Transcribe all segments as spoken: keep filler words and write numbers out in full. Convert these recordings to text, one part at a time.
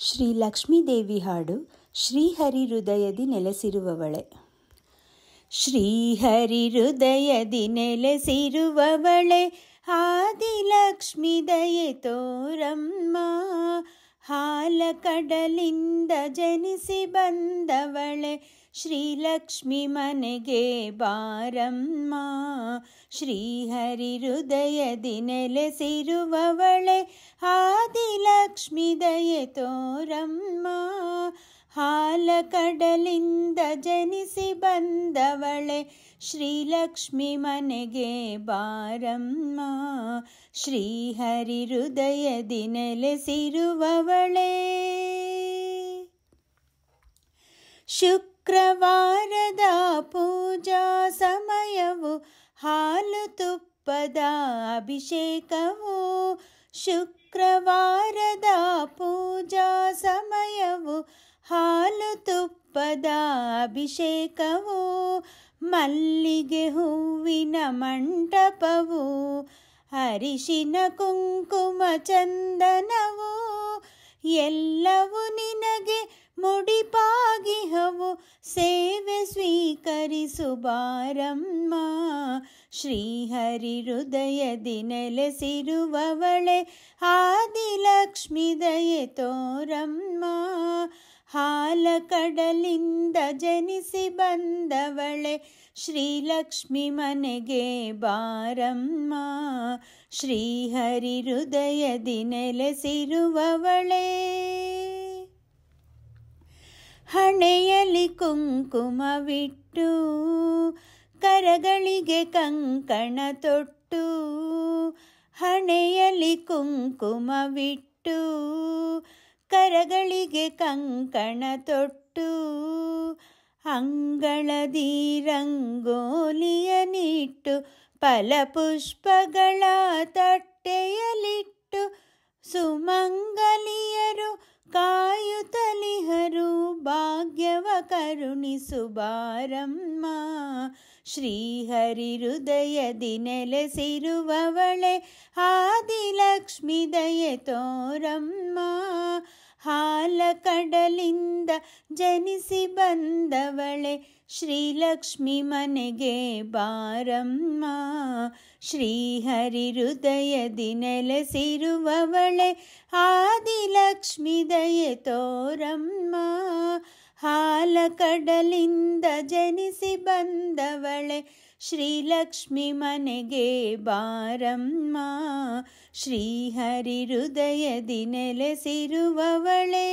ಶ್ರೀ ಲಕ್ಷ್ಮೀದೇವಿ ಹಾಡು ಶ್ರೀಹರಿ ಹೃದಯದಿ ನೆಲೆಸಿರುವವಳೆ. ಶ್ರೀಹರಿ ಹೃದಯದಿ ನೆಲೆಸಿರುವವಳೆ ಆದಿಲಕ್ಷ್ಮಿ ದಯೆ ತೋರಮ್ಮ. ಹಾಲ ಕಡಲಿಂದ ಜನಿಸಿ ಬಂದವಳೆ ಶ್ರೀಲಕ್ಷ್ಮಿ ಮನೆಗೆ ಬಾರಮ್ಮ. ಶ್ರೀಹರಿ ಹೃದಯದಿ ನೆಲೆಸಿರುವವಳೆ ಆದಿಲಕ್ಷ್ಮಿ ದಯೆ ತೋರಮ್ಮ. ಹಾಲ ಕಡಲಿಂದ ಜನಿಸಿ ಬಂದವಳೆ ಶ್ರೀಲಕ್ಷ್ಮಿ ಮನೆಗೆ ಬಾರಮ್ಮ. ಶ್ರೀಹರಿ ಹೃದಯದಿ ನೆಲೆಸಿರುವವಳೆ. ಶುಕ್ರವಾರದ ಪೂಜಾ ಸಮಯವು ಹಾಲು ತುಪ್ಪದ ಅಭಿಷೇಕವು. ಶುಕ್ರವಾರದ ಪೂಜಾ ಸಮಯವು ಹಾಲು ತುಪ್ಪದ ಅಭಿಷೇಕವು. ಮಲ್ಲಿಗೆ ಹೂವಿನ ಮಂಟಪವು, ಅರಿಶಿನ ಕುಂಕುಮ ಚಂದನವು, ಎಲ್ಲವೂ ನಿನಗೆ ಮುಡಿಪಾಗಿಹವು. ಸೇವೆ ಸ್ವೀಕರಿಸು ಬಾರಮ್ಮ. ಶ್ರೀಹರಿ ಹೃದಯದಿ ನೆಲೆಸಿರುವವಳೆ ಆದಿಲಕ್ಷ್ಮಿ ದಯೆ ತೋರಮ್ಮ. ಹಾಲ ಕಡಲಿಂದ ಜನಿಸಿ ಬಂದವಳೆ ಶ್ರೀಲಕ್ಷ್ಮಿ ಮನೆಗೆ ಬಾರಮ್ಮ. ಶ್ರೀಹರಿ ಹೃದಯದಿ ನೆಲೆಸಿರುವವಳೆ. ಹಣೆಯಲ್ಲಿ ಕುಂಕುಮವಿಟ್ಟು, ಕರಗಳಿಗೆ ಕಂಕಣ ತೊಟ್ಟು. ಹಣೆಯಲ್ಲಿ ಕುಂಕುಮವಿಟ್ಟು, ಕರಗಳಿಗೆ ಕಂಕಣ ತೊಟ್ಟು. ಅಂಗಳದಿ ರಂಗೋಲಿಯ ನಿಟ್ಟು, ಫಲಪುಷ್ಪಗಳ ತಟ್ಟೆಯಲಿಟ್ಟು. ಸುಮಂಗಲಿಯರು ಕಾಯುತ್ತಲಿಹರು, ಭಾಗ್ಯವ ಕರುಣಿಸು ಬಾರಮ್ಮ. ಶ್ರೀಹರಿ ಹೃದಯದಿ ನೆಲೆಸಿರುವವಳೆ ಆದಿಲಕ್ಷ್ಮಿ ದಯೆ ತೋರಮ್ಮ. ಹಾಲ ಕಡಲಿಂದ ಜನಿಸಿ ಬಂದವಳೆ ಶ್ರೀಲಕ್ಷ್ಮಿ ಮನೆಗೆ ಬಾರಮ್ಮ. ಶ್ರೀಹರಿ ಹೃದಯದಿ ನೆಲೆಸಿರುವವಳೆ ಆದಿಲಕ್ಷ್ಮಿ ದಯೆ ತೋರಮ್ಮ. ಹಾಲ ಕಡಲಿಂದ ಜನಿಸಿ ಬಂದವಳೆ ಶ್ರೀಲಕ್ಷ್ಮಿ ಮನೆಗೆ ಬಾರಮ್ಮ. ಶ್ರೀಹರಿ ಹೃದಯದಿ ನೆಲೆಸಿರುವವಳೆ.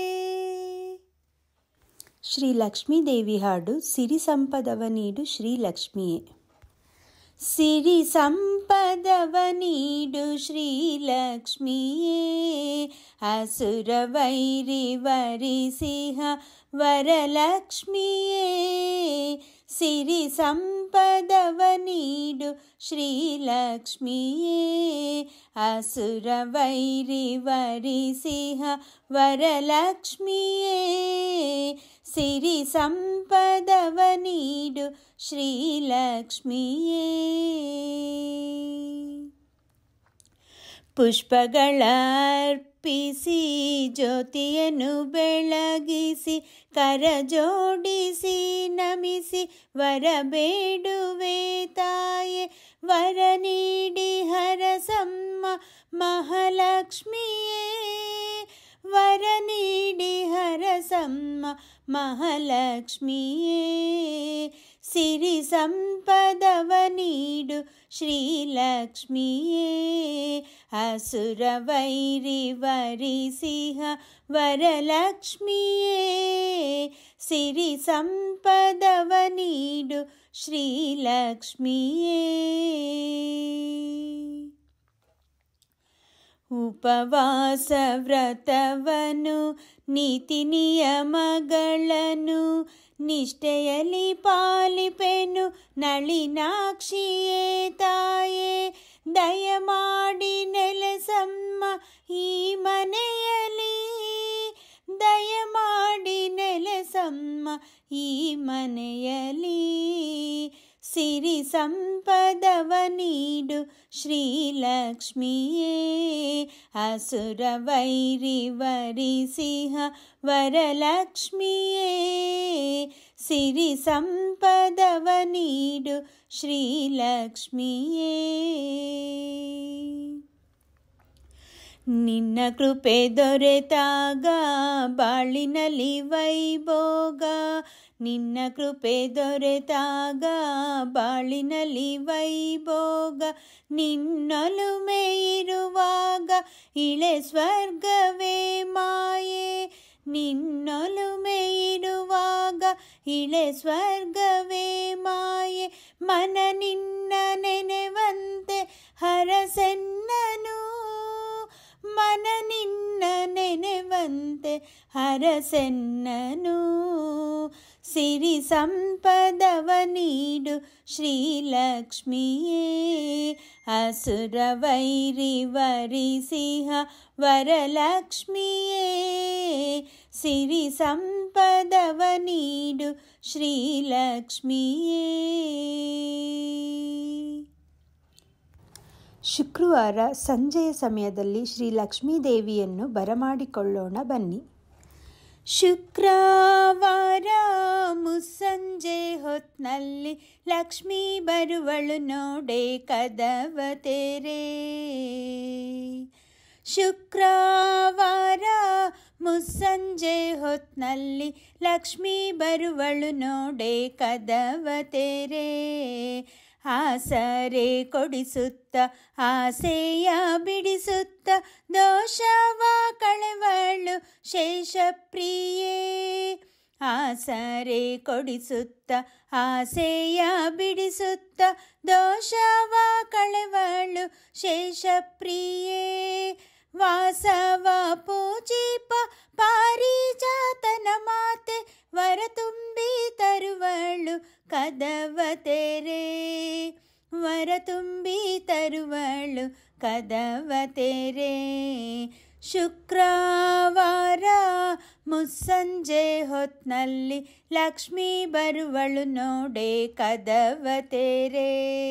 ಶ್ರೀ ಲಕ್ಷ್ಮೀದೇವಿ ಹಾಡು ಸಿರಿ ಸಂಪದವ ನೀಡು ಶ್ರೀಲಕ್ಷ್ಮಿಯೇ. ಸಿರಿ ಸಂಪದವ ನೀಡು ಶ್ರೀಲಕ್ಷ್ಮಿಯೇ, ಅಸುರ ವೈರಿ ವರಿಸಿಹ ವರಲಕ್ಷ್ಮಿಯೇ. ಸಿರಿ ಸಂಪದವ ನೀಡು ಶ್ರೀಲಕ್ಷ್ಮಿಯೇ, ಅಸುರ ವೈರಿ ವರಿಸಿಹ ವರಲಕ್ಷ್ಮಿಯೇ. ಸಿರಿ ಸಂಪದವ ನೀಡು ಶ್ರೀಲಕ್ಷ್ಮಿಯೇ. ಪುಷ್ಪಗಳ ಅರ್ಪಿಸಿ ಜ್ಯೋತಿಯನ್ನು ಬೆಳಗಿಸಿ, ಕರ ಜೋಡಿಸಿ ನಮಿಸಿ ವರ ಬೇಡುವೆ ತಾಯೆ. ವರ ನೀಡಿ ಹರಸಮ್ಮ ಮಹಾಲಕ್ಷ್ಮಿಯೇ. ವರ ನೀಡಿ ಹರಸಮ್ಮ ಮಹಾಲಕ್ಷ್ಮಿಯೇ. ಸಿರಿ ಸಂಪದವ ನೀಡು ಶ್ರೀಲಕ್ಷ್ಮಿಯೇ, ಅಸುರ ವೈರಿ ವರಿಸಿಹ ವರಲಕ್ಷ್ಮಿಯೇ. ಸಿರಿ ಸಂಪದವ ನೀಡು ಶ್ರೀಲಕ್ಷ್ಮಿಯೇ. ಉಪವಾಸ ವ್ರತವನು ನೀತಿ ನಿಯಮಗಳನ್ನು ನಿಷ್ಠೆಯಲ್ಲಿ ಪಾಲಿಪೆನು ನಳಿನಾಕ್ಷಿಯೇ ತಾಯೇ. ದಯಮಾಡಿ ನೆಲೆಸಮ್ಮ ಈ ಮನೆಯಲ್ಲಿ, ದಯಮಾಡಿ ನೆಲೆಸಮ್ಮ ಈ ಮನೆಯಲ್ಲಿ. ಸಿರಿ ಸಂಪ ಸಂಪದವ ನೀಡು ಶ್ರೀಲಕ್ಷ್ಮಿಯೇ. ಅಸುರ ವೈರಿ ವರಿಸಿಹ ವರಲಕ್ಷ್ಮಿಯೇ. ಸಿರಿ ಸಂಪದವ ನೀಡು ಶ್ರೀಲಕ್ಷ್ಮಿಯೇ. ನಿನ್ನ ಕೃಪೆ ದೊರೆತಾಗ ಬಾಳಿನಲ್ಲಿ ವೈಭೋಗ. ನಿನ್ನ ಕೃಪೆ ದೊರೆತಾಗ ಬಾಳಿನಲ್ಲಿ ವೈಭೋಗ. ನಿನ್ನೊಲುಮೆ ಇರುವಾಗ ಇಳೆ ಸ್ವರ್ಗವೇ ಮಾಯೆ. ನಿನ್ನೊಲುಮೆ ಇರುವಾಗ ಇಳೆ ಸ್ವರ್ಗವೇ ಮಾಯೆ. ಮನ ನಿನ್ನ ನೆನೆವಂತೆ ಹರಸೆನ್ನನು. ಮನ ನಿನ್ನ ನೆನೆವಂತೆ ಹರಸೆನ್ನನು. ಸಿರಿ ಸಂಪದವ ನೀಡು ಶ್ರೀಲಕ್ಷ್ಮಿಯೇ. ಅಸುರ ವೈರಿ ವರಿಸಿಹ ವರಲಕ್ಷ್ಮಿಯೇ. ಸಿರಿ ಸಂಪದವ ನೀಡು ಶ್ರೀಲಕ್ಷ್ಮಿಯೇ. ಶುಕ್ರವಾರ ಸಂಜೆಯ ಸಮಯದಲ್ಲಿ ಶ್ರೀ ಲಕ್ಷ್ಮೀದೇವಿಯನ್ನು ಬರಮಾಡಿಕೊಳ್ಳೋಣ ಬನ್ನಿ. ಶುಕ್ರವಾರ ಮುಸ್ಸಂಜೆ ಹೊತ್ನಲ್ಲಿ ಲಕ್ಷ್ಮೀ ಬರುವಳು ನೋಡೆ ಕದವ ತೆರೆ. ಶುಕ್ರವಾರ ಮುಸ್ಸಂಜೆ ಹೊತ್ನಲ್ಲಿ ಲಕ್ಷ್ಮೀ ಬರುವಳು ನೋಡೆ ಕದವ ತೆರೆ. ಆಸರೆ ಕೊಡಿಸುತ್ತ ಆಸೆಯ ಬಿಡಿಸುತ್ತ ದೋಷವ ಕಳೆವಳು ಶೇಷಪ್ರಿಯೇ. ಆಸರೆ ಕೊಡಿಸುತ್ತ ಆಸೆಯ ಬಿಡಿಸುತ್ತ ದೋಷವ ಕಳೆವಳು ಶೇಷಪ್ರಿಯೇ. ವಾಸವ ಪೂಜಿಪ ಪಾರಿಜಾತನ ಮಾತೆ ವರ ತುಂಬಿ ತರುವಳು ಕದವ ತೆರೆ. ವರ ತುಂಬಿ ತರುವಳು ಕದವ ತೆರೆ. ಶುಕ್ರವಾರ ಮುಸ್ಸಂಜೆ ಹೊತ್ನಲ್ಲಿ ಲಕ್ಷ್ಮೀ ಬರುವಳು ನೋಡೆ ಕದವ ತೆರೆ.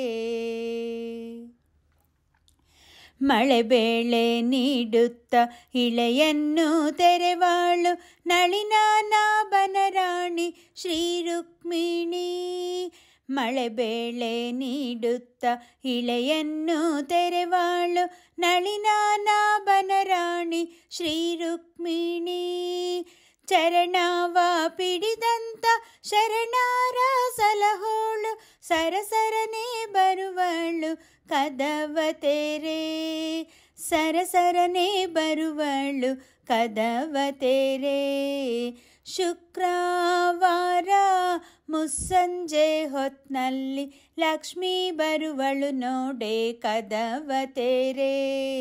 ಮಳೆ ಬೇಳೆ ನೀಡುತ್ತ ಇಳೆಯನ್ನು ತೆರೆವಾಳು ನಳಿನಾನಾಭನ ರಾಣಿ ಶ್ರೀ ರುಕ್ಮಿಣಿ. ಮಳೆ ಬೇಳೆ ನೀಡುತ್ತ ಇಳೆಯನ್ನು ತೆರೆವಾಳು ನಳಿನಾನಾಭನ ರಾಣಿ ಶ್ರೀ ರುಕ್ಮಿಣಿ. ಚರಣವ ಪಿಡಿದಂತ ಶರಣಾರ ಸಲಹೋಳು ಸರಸರನೆ ಬರುವಳು ಕದವ ತೆರೆ. ಸರಸರನೆ ಬರುವಳು ಕದವ ತೆರೆ. ಶುಕ್ರವಾರ ಮುಸ್ಸಂಜೆ ಹೊತ್ನಲ್ಲಿ ಲಕ್ಷ್ಮೀ ಬರುವಳು ನೋಡೆ ಕದವ ತೆರೆ.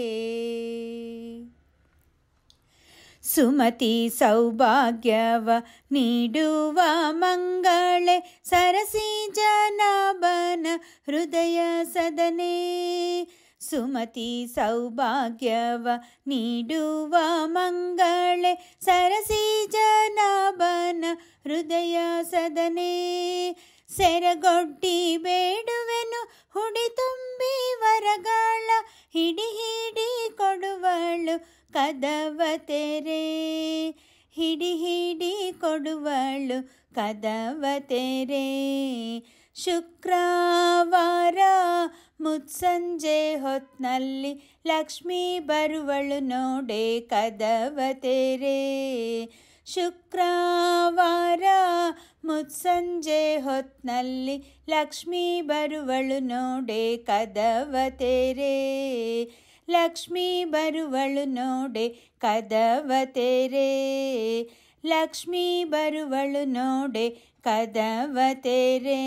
ಸುಮತಿ ಸೌಭಾಗ್ಯವ ನೀಡುವ ಮಂಗಳೇ ಸರಸಿ ಜನಾಭನ ಹೃದಯ ಸದನೆ. ಸುಮತಿ ಸೌಭಾಗ್ಯವ ನೀಡುವ ಮಂಗಳೇ ಸರಸಿ ಜನಾಭನ ಹೃದಯ ಸದನೆ. ಸೆರಗೊಡ್ಡಿ ಬೇಡುವೆನು ಹುಡಿ ತುಂಬಿ ವರಗಳ ಹಿಡಿ ಹಿಡಿ ಕೊಡುವಳು ಕದವ ತೆರೆ. ಹಿಡಿ ಹಿಡಿ ಕೊಡುವಳು ಕದವ ತೆರೆ. ಶುಕ್ರವಾರ ಮುಸ್ಸಂಜೆ ಹೊತ್ನಲ್ಲಿ ಲಕ್ಷ್ಮೀ ಬರುವಳು ನೋಡೆ ಕದವ ತೆರೆ. ಶುಕ್ರವಾರ ಮುಸ್ಸಂಜೆ ಹೊತ್ನಲ್ಲಿ ಲಕ್ಷ್ಮೀ ಬರುವಳು ನೋಡೆ ಕದವ ತೆರೆ. ಲಕ್ಷ್ಮೀ ಬರುವಳು ನೋಡೆ ಕದವ ತೆರೆ. ಲಕ್ಷ್ಮೀ ಬರುವಳು ನೋಡೆ ಕದವ ತೆರೆ.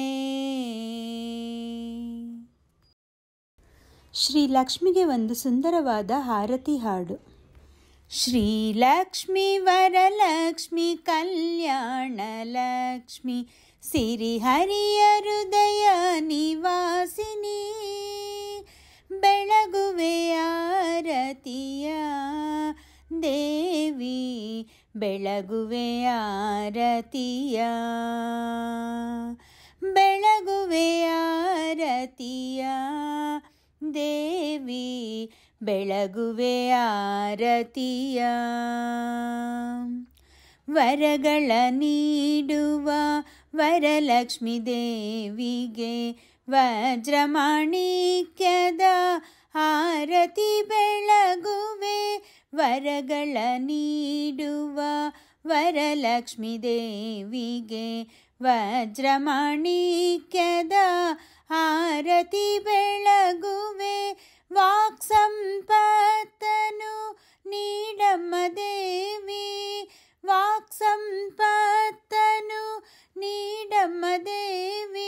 ಶ್ರೀ ಲಕ್ಷ್ಮಿಗೆ ಒಂದು ಸುಂದರವಾದ ಹಾರತಿ ಹಾಡು. ಶ್ರೀಲಕ್ಷ್ಮಿ ವರಲಕ್ಷ್ಮಿ ಕಲ್ಯಾಣ ಲಕ್ಷ್ಮಿ ಸಿರಿಹರಿಯ ಹೃದಯ ನಿವಾಸಿನಿ. ಬೆಳಗುವೆ ಆರತಿಯ ದೇವಿ ಬೆಳಗುವೆ ಆರತಿಯ. ಬೆಳಗುವೆ ಆರತಿಯ ದೇವಿ ಬೆಳಗುವೆ ಆರತಿಯ. ವರಗಳ ನೀಡುವ ವರಲಕ್ಷ್ಮೀ ದೇವಿಗೆ ವಜ್ರಮಾಣಿಕ್ಯದ ಆರತಿ ಬೆಳಗುವೆ. ವರಗಳ ನೀಡುವ ವರಲಕ್ಷ್ಮೀ ದೇವಿಗೆ ವಜ್ರಮಾಣಿಕ್ಯದ ಆರತಿ ಬೆಳಗುವೆ. ವಾಕ್ ಸಂಪತ್ತನು ನೀಡಮ್ಮ ದೇವಿ, ವಾಕ್ ಸಂಪತ್ತನು ನೀಡಮ್ಮ ದೇವಿ.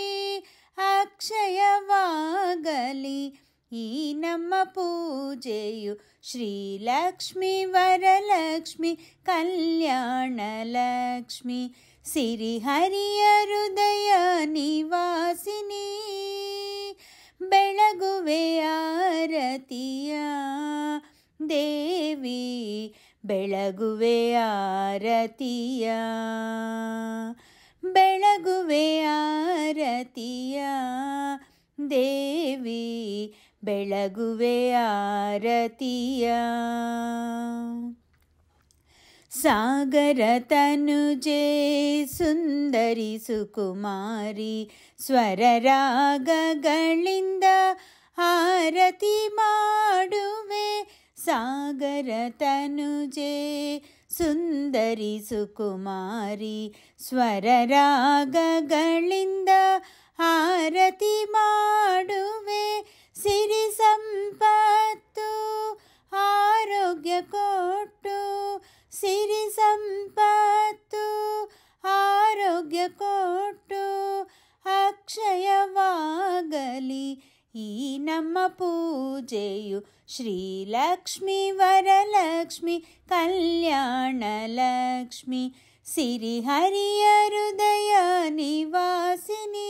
ಅಕ್ಷಯವಾಗಲಿ ಈ ನಮ್ಮ ಪೂಜೆಯು, ಶ್ರೀಲಕ್ಷ್ಮಿ ವರಲಕ್ಷ್ಮಿ ಕಲ್ಯಾಣ ಲಕ್ಷ್ಮಿ ಸಿರಿಹರಿಯ ಹೃದಯ ನಿವಾಸಿನಿ. ಬೆಳಗುವೆ ಆರತಿಯ ದೇವಿ ಬೆಳಗುವೆ ಆರತಿಯ. ಬೆಳಗುವೆ ಆರತಿಯ ದೇವಿ ಬೆಳಗುವೆ ಆರತಿಯ. ಸಾಗರ ತನುಜೆ ಸುಂದರಿ ಸುಕುಮಾರಿ ಸ್ವರ ರಾಗಗಳಿಂದ ಆರತಿ ಮಾಡುವೆ. ಸಾಗರ ತನುಜೆ ಸುಂದರಿ ಸುಕುಮಾರಿ ಸ್ವರ ರಾಗಗಳಿಂದ ಆರತಿ ಮಾಡುವೆ. ಸಿರಿ ಸಂಪತ್ತು ಆರೋಗ್ಯ ಕೊಟ್ಟು, ಸಿರಿ ಸಂಪತ್ತು ಆರೋಗ್ಯ ಕೊಟ್ಟು ಅಕ್ಷಯವಾಗಲಿ ಈ ನಮ್ಮ ಪೂಜೆಯು, ಶ್ರೀಲಕ್ಷ್ಮಿ ವರಲಕ್ಷ್ಮಿ ಕಲ್ಯಾಣ ಲಕ್ಷ್ಮಿ ಸಿರಿಹರಿಯ ಹೃದಯ ನಿವಾಸಿನಿ.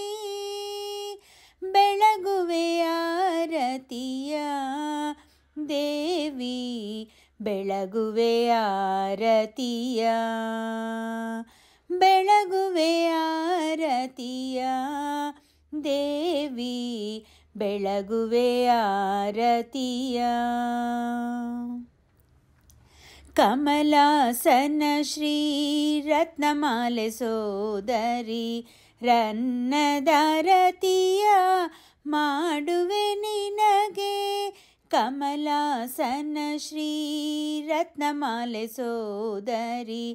ಬೆಳಗುವೆ ಆರತಿಯ ದೇವಿ ಬೆಳಗುವೆ ಆರತಿಯ. ಬೆಳಗುವೆ ಆರತಿಯ ದೇವಿ ಬೆಳಗುವೆ ಆರತಿಯ. ಕಮಲಾಸನ ಶ್ರೀ ರತ್ನಮಾಲೆ ಸೋದರಿ ರನ್ನದಾರತಿಯ ಮಾಡುವೆ ನಿನಗೆ. ಕಮಲಾಸನ ಶ್ರೀ ರತ್ನಮಾಲೆ ಸೋದರಿ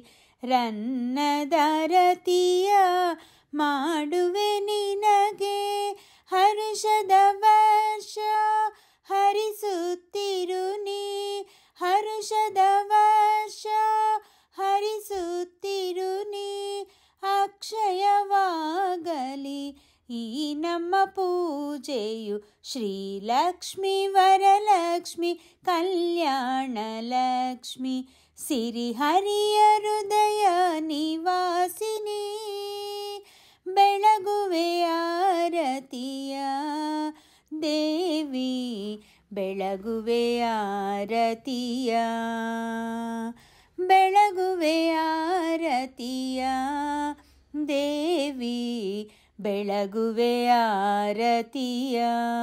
ರನ್ನದಾರತಿಯ ಮಾಡುವೆ ನಿನಗೆ. ಹರುಷದ ವರ್ಷ ಹರಿಸುತ್ತಿರು ನೀ, ಹರುಷದ ವರ್ಷ ಹರಿಸುತ್ತಿರು ನೀ. ಅಕ್ಷಯವಾಗಲಿ ಈ ನಮ್ಮ ಪೂಜೆಯು, ಶ್ರೀಲಕ್ಷ್ಮಿ ವರಲಕ್ಷ್ಮಿ ಕಲ್ಯಾಣ ಲಕ್ಷ್ಮಿ ಸಿರಿಹರಿಯ ಹೃದಯ ನಿವಾಸಿನಿ. ಬೆಳಗುವೆ ಆರತಿಯ ದೇವಿ ಬೆಳಗುವೆ ಆರತಿಯ. ಬೆಳಗುವೆ ಆರತಿಯ ದೇವಿ ಬೆಳಗುವೆ ಆರತಿಯ.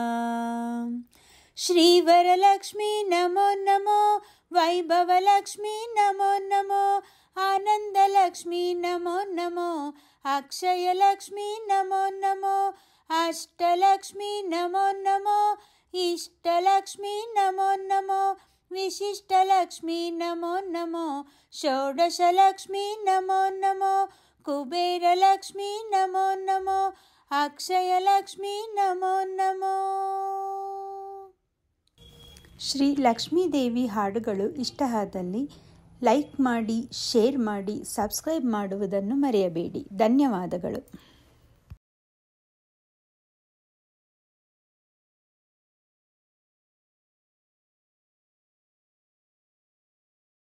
ಶ್ರೀ ವರಲಕ್ಷ್ಮಿ ನಮೋ ನಮೋ, ವೈಭವಲಕ್ಷ್ಮಿ ನಮೋ ನಮೋ, ಆನಂದಲಕ್ಷ್ಮಿ ನಮೋ ನಮೋ, ಅಕ್ಷಯಲಕ್ಷ್ಮಿ ನಮೋ ನಮೋ, ಅಷ್ಟಲಕ್ಷ್ಮಿ ನಮೋ ನಮೋ, ಇಷ್ಟಲಕ್ಷ್ಮಿ ನಮೋ ನಮೋ, ವಿಶಿಷ್ಟಲಕ್ಷ್ಮಿ ನಮೋ ನಮೋ, ಷೋಡಶಲಕ್ಷ್ಮಿ ನಮೋ ನಮೋ, ಕುಬೇರಲಕ್ಷ್ಮಿ ನಮೋ ನಮೋ, ಅಕ್ಷಯಲಕ್ಷ್ಮಿ ನಮೋ ನಮೋ. ಶ್ರೀ ಲಕ್ಷ್ಮೀದೇವಿ ಹಾಡುಗಳು ಇಷ್ಟ ಆದಲ್ಲಿ ಲೈಕ್ ಮಾಡಿ, ಶೇರ್ ಮಾಡಿ, ಸಬ್ಸ್ಕ್ರೈಬ್ ಮಾಡುವುದನ್ನು ಮರೆಯಬೇಡಿ. ಧನ್ಯವಾದಗಳು.